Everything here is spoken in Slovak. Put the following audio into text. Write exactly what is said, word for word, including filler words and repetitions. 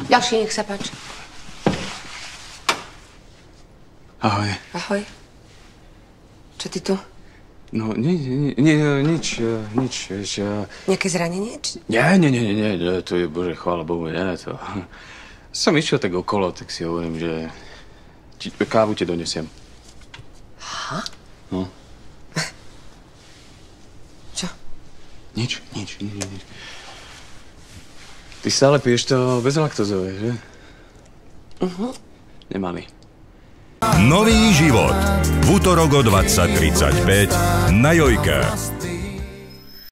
Ďalší, nech sa páči. Ahoj. Ahoj. Čo ty tu? No, nie, nie, nie, nič, nič, vieš... Nejaké zranenie? Či... Nie, nie, nie, nie, nie, to je, bože, chvála Bohu, nie, to... Som išiel tak okolo, tak si hovorím, že... Či, kávu ti donesiem. Aha? No. Čo? Nič, nič, nič, nič. Ty stále piješ to bezlaktozové, že? Mhm. Nemalý. Nový život. V útorok o dvadsať tridsaťpäť na Jojke.